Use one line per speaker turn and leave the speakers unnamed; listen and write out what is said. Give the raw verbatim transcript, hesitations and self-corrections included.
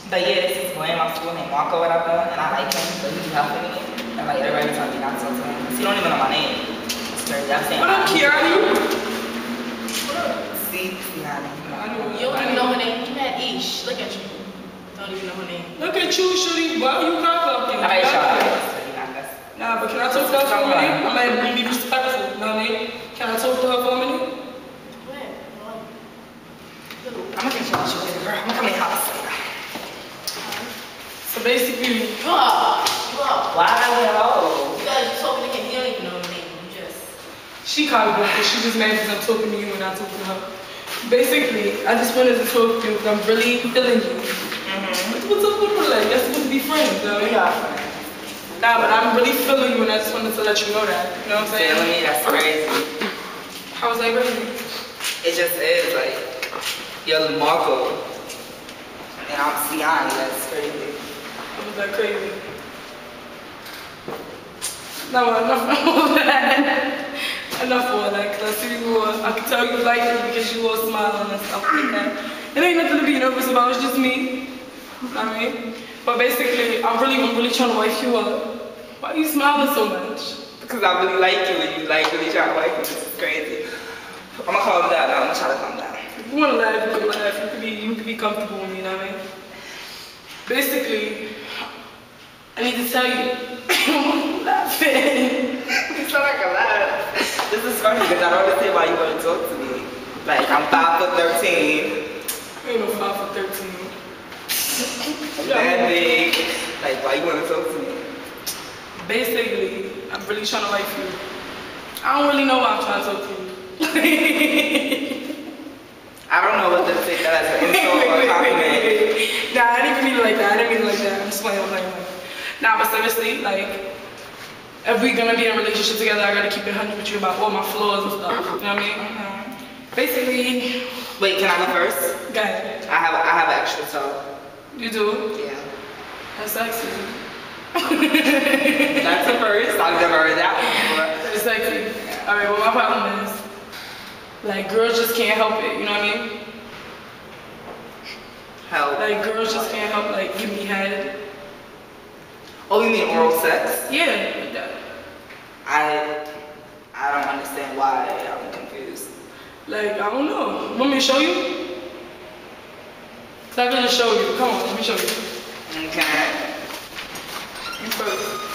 But yeah, this is boy in my school named Marco, whatever, and I like him, but he's helping me. And like everybody tells me not to talk to him. He don't even know my name. It's crazy. I'm saying,
what up, Kiara?
See, see, honey.
I know.
You don't even know her name. You mad ish. Look at you. Don't even know her name.
Look at you, shorty. Why you cock up there?
Alright, y'all.
Nah, but can I talk to her for a minute? I'm gonna be respectful, you know what I mean? Can I talk to her for a minute?
Go ahead.
I'm gonna get you out your way, girl. I'm gonna come in the house.
So basically,
You up. You up.
Why I went home?
You gotta talk to him. He don't even know her name. You just.
she called me because she just mad because I'm talking to you and not talking to her. Basically, I just wanted to talk to you because I'm really feeling you. Mm-hmm. What's up with her? Like, that's supposed to be friends, though.
We are friends.
Nah, but I'm really feeling you and I just wanted to let you know that. You know what I'm saying?
Feeling me? That's crazy.
How was that crazy?
It just is, like, you're Marco. And I'm Siani. That's crazy.
How was that crazy? No, enough of that. Enough of that, because I see you all, I can tell you like it because you all smiling and stuff like that. It ain't nothing to be nervous about, it's just me. You know what I mean? But basically, I'm really, I'm really trying to wife you up. Why are you smiling so much?
Because I really like you and you like really try to like me. This is crazy. I'm gonna calm down now. I'm gonna try to calm down.
If you wanna laugh, you can laugh. You can be, you can be comfortable with me, you know what I mean? Basically, I need to tell you, I'm laughing.
You sound like a laugh. This is funny because I don't understand why you want to talk to me. Like, I'm five foot thirteen.
I ain't no five for thirteen.
That big. Like, why you want to talk to me?
Basically, I'm really trying to like you. I don't really know why I'm trying to talk to you.
I don't know what to say that as an insult or a compliment.
Nah, I didn't mean it like that. I didn't mean it like that. I'm just playing, I'm playing, I'm playing. Nah, but seriously, like, if we're gonna be in a relationship together, I gotta keep it one hundred with you about all my flaws and stuff. You know what I mean? Mm-hmm. Basically.
Wait, can I go first?
Go ahead.
I have, I have extra toe.
You do?
Yeah.
That's sexy.
That's the first. I've never heard that one before.
It's sexy. Alright, well, my problem is, like, girls just can't help it, you know what I mean?
Help.
Like, girls just can't help, like, give me head.
Oh, you mean oral sex?
Yeah, like that.
I, I don't understand why. I'm confused.
Like, I don't know. Want me to show you? Cause I can just show you. Come on, let me show you.
Okay.
You first.